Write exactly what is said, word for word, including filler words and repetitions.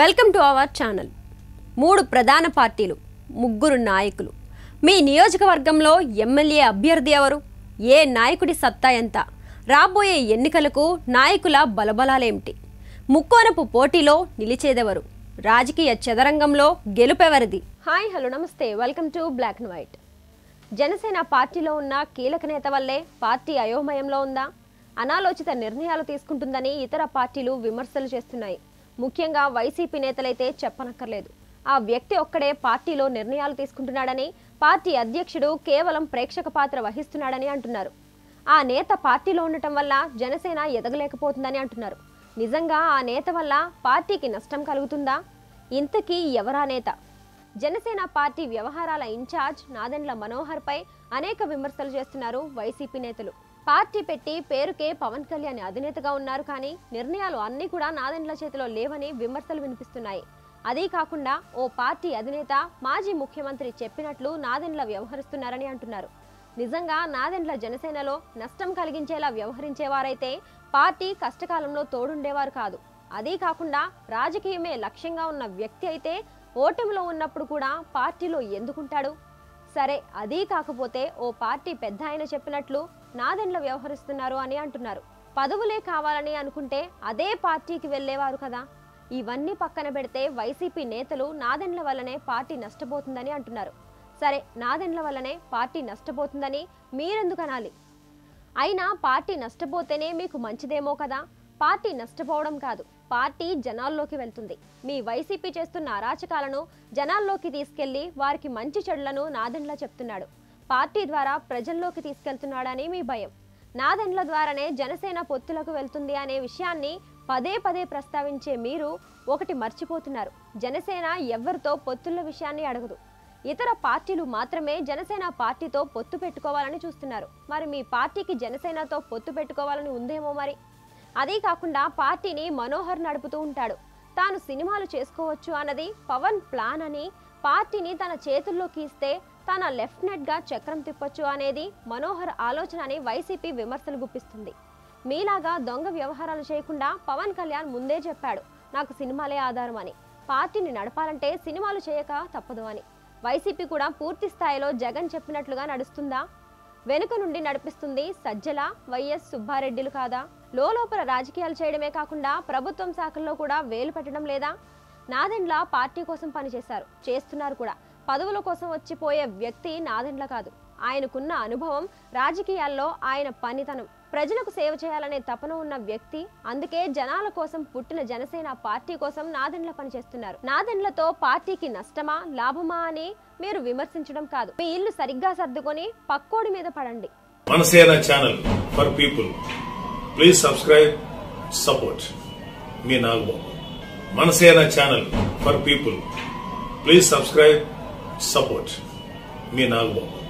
Welcome to our channel. మూడు ప్రధాన పార్టీలు, ముగ్గురు నాయకులు. మీ నియోజకవర్గంలో ఎమ్మెల్యే అభ్యర్థి ఎవరు? ఏ నాయకుడి సత్తా ఎంత? రాబోయే ఎన్నికలకు నాయకుల బలబలాలేమిటి? ముక్కోనపు పోటీలో నిలిచేదెవరు? రాజకీయ చదరంగంలో గెలుపెవరిది? హాయ్, హలో, నమస్తే. Welcome to black and white. Janasena పార్టీలో ఉన్న కీలక నేత వల్లే పార్టీ అయోమయంలో ఉందా? అనాలోచిత నిర్ణయాలు తీసుకుంటుందని ఇతర పార్టీలు విమర్శలు చేస్తున్నాయి. ముఖ్యంగా వైసీపీ నేతలైతే చెప్పనక్కర్లేదు. ఆ వ్యక్తి ఒక్కడే పార్టీలో నిర్ణయాలు తీసుకుంటున్నాడని, పార్టీ అధ్యక్షుడు కేవలం ప్రేక్షక పాత్ర వహిస్తున్నాడని అంటున్నారు. ఆ నేత పార్టీలో ఉండటం వల్ల జనసేన ఎదగలేకపోతుందని అంటున్నారు. నిజంగా ఆ నేత వల్ల పార్టీకి నష్టం కలుగుతుందా? ఇంతకీ ఎవరా నేత? జనసేన పార్టీ వ్యవహారాల ఇన్ఛార్జ్ నాదెండ్ల మనోహర్ పై అనేక విమర్శలు చేస్తున్నారు వైసీపీ నేతలు. పార్టీ పెట్టి పేరుకే పవన్ కళ్యాణ్ అధినేతగా ఉన్నారు, కానీ నిర్ణయాలు అన్నీ కూడా నాదెండ్ల చేతిలో లేవని విమర్శలు వినిపిస్తున్నాయి. అదే కాకుండా ఓ పార్టీ అధినేత మాజీ ముఖ్యమంత్రి చెప్పినట్లు నాదెండ్ల వ్యవహరిస్తున్నారని అంటున్నారు. నిజంగా నాదెండ్ల జనసేనలో నష్టం కలిగించేలా వ్యవహరించేవారైతే పార్టీ కష్టకాలంలో తోడుండేవారు కాదు. అదే కాకుండా రాజకీయమే లక్ష్యంగా ఉన్న వ్యక్తి అయితే ఓటమిలో ఉన్నప్పుడు కూడా పార్టీలో ఎందుకుంటాడు? సరే, అదీ కాకపోతే ఓ పార్టీ పెద్ద ఆయన చెప్పినట్లు నాదెండ్ల వ్యవహరిస్తున్నారు అని అంటున్నారు. పదవులే కావాలని అనుకుంటే అదే పార్టీకి వెళ్లేవారు కదా. ఇవన్నీ పక్కన పెడితే వైసీపీ నేతలు నాదెండ్ల వల్లనే పార్టీ నష్టపోతుందని అంటున్నారు. సరే, నాదెండ్ల వల్లనే పార్టీ నష్టపోతుందని మీరెందుకు అనాలి? అయినా పార్టీ నష్టపోతేనే మీకు మంచిదేమో కదా. పార్టీ నష్టపోవడం కాదు, పార్టీ జనాల్లోకి వెళ్తుంది. మీ వైసీపీ చేస్తున్న అరాచకాలను జనాల్లోకి తీసుకెళ్లి వారికి మంచి చెడులను నాదెండ్ల చెప్తున్నాడు. పార్టీ ద్వారా ప్రజల్లోకి తీసుకెళ్తున్నాడని మీ భయం. నాదెండ్ల ద్వారానే జనసేన పొత్తులకు వెళ్తుంది అనే విషయాన్ని పదే పదే ప్రస్తావించే మీరు ఒకటి మర్చిపోతున్నారు. జనసేన ఎవరితో పొత్తుల విషయాన్ని అడగదు. ఇతర పార్టీలు మాత్రమే జనసేన పార్టీతో పొత్తు పెట్టుకోవాలని చూస్తున్నారు. మరి మీ పార్టీకి జనసేనతో పొత్తు పెట్టుకోవాలని ఉందేమో మరి. అదే కాకుండా పార్టీని మనోహర్ నడుపుతూ ఉంటాడు. తాను సినిమాలు చేసుకోవచ్చు అన్నది పవన్ ప్లాన్ అని, పార్టీని తన చేతుల్లోకి ఇస్తే తన లెఫ్టినెంట్ గా చక్రం తిప్పొచ్చు అనేది మనోహర్ ఆలోచన అని వైసీపీ విమర్శలు గుప్పిస్తుంది. మీలాగా దొంగ వ్యవహారాలు చేయకుండా పవన్ కళ్యాణ్ ముందే చెప్పాడు, నాకు సినిమాలే ఆధారం అని. పార్టీని నడపాలంటే సినిమాలు చేయక తప్పదు అని. వైసీపీ కూడా పూర్తి స్థాయిలో జగన్ చెప్పినట్లుగా నడుస్తుందా? వెనుక నుండి నడిపిస్తుంది సజ్జల, వైఎస్ సుబ్బారెడ్డిలు కాదా? లోపల రాజకీయాలు చేయడమే కాకుండా ప్రభుత్వం శాఖల్లో కూడా వేలు పెట్టడం లేదా? నాదెండ్ల పార్టీ కోసం పనిచేశారు, చేస్తున్నారు కూడా. పదవుల కోసం వచ్చిపోయే వ్యక్తి నాదెండ్ల కాదు. ఆయనకున్న అనుభవం, రాజకీయాల్లో ఆయన పనితనం, ప్రజలకు సేవ చేయాలనే తపన ఉన్న వ్యక్తి. అందుకే జనాల కోసం పుట్టిన జనసేన పార్టీ కోసం నాదెండ్ల పనిచేస్తున్నారు. నాదెండ్లతో పార్టీకి నష్టమా లాభమా అని మీరు విమర్శించడం కాదు, మీ ఇల్లు సరిగ్గా సర్దుకొని పక్కోడి మీద పడండి. ManaSena channel for people. Please subscribe, support మీ Nagababu. ManaSena channel for people. Please subscribe, support మీ నాగబాబు.